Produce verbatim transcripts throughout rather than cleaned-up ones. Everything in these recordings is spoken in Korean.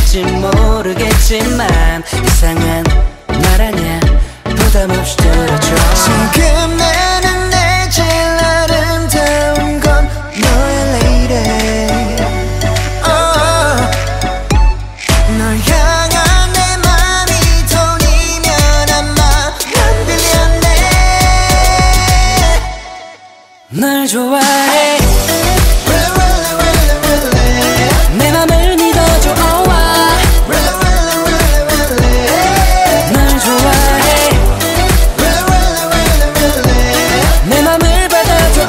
될지 모르겠지만 이상한 말 아냐 부담 없이 들어줘. 지금 나는 내 제일 아름다운 건 너의 lady. oh. 널 향한 내 맘이 돈이면 아마 난 빌렸네. 널 좋아해 내 맘을 믿어줘. oh, 널 좋아해 내 맘을 받아줘.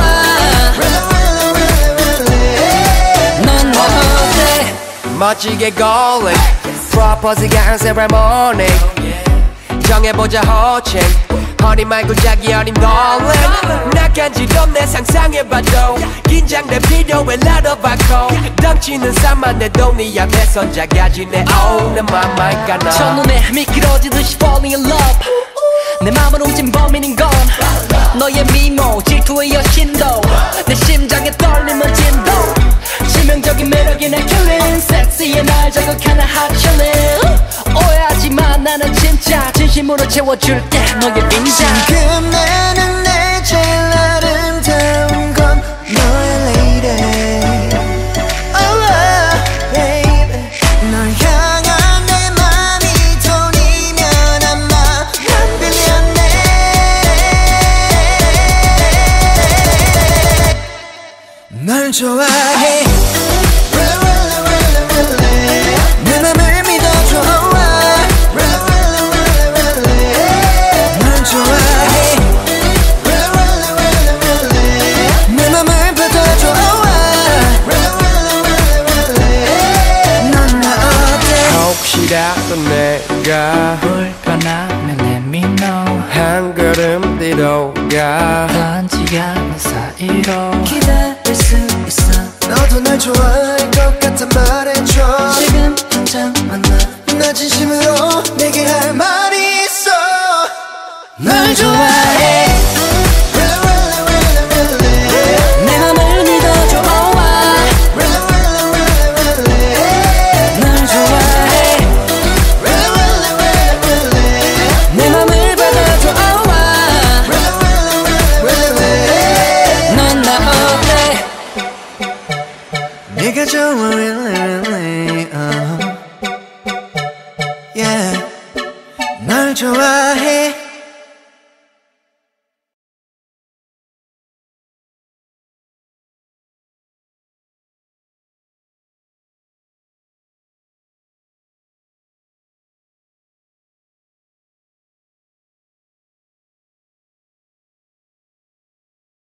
넌 나 어때? 멋지게 calling 프로포즈가 한 세레모니 정해보자 호칭 허니 말고 자기 어린 darling. 나간지럼 내 상상해봐도 긴장돼 필요해 나눠봐고 덩치는 산만해도 네 앞에선 작아지네. oh, 내 맘 알까나 첫눈에 미끄러지듯이 falling in love. 내 맘을 훔친 범인인 건 너의 미모 질투의 여신도 내 심장에 떨림은 진도 치명적인 매력이 날 killing 섹시해 날 자극하는 hot chillin'. 오해하지마 나는 진짜 진심으로 채워줄게 너의 빈자. 지금 나는 내 제일 아름다운 건 너의 lady. oh, baby. 널 향한 내 맘이 돈이면 아마 난 빌렸네. 널 좋아해 내 맘을 믿어줘. 널 좋아해 내 맘을 받아줘. 넌 나 어때? 혹시라도 내가 불편하면 let me know. 한 걸음 뒤로 가 단지 않는 사이로 기다릴 수 있어. 너도 날 좋아할 것 같아 말해줘. 지금 당장 만나. 나 진심으로 내게 할 말이 있어. 널 좋아해 내 맘을 믿어줘. 널 좋아해 내 맘을 받아줘. 넌 나 어때? 네가 좋아 really really uh. yeah. 널 좋아해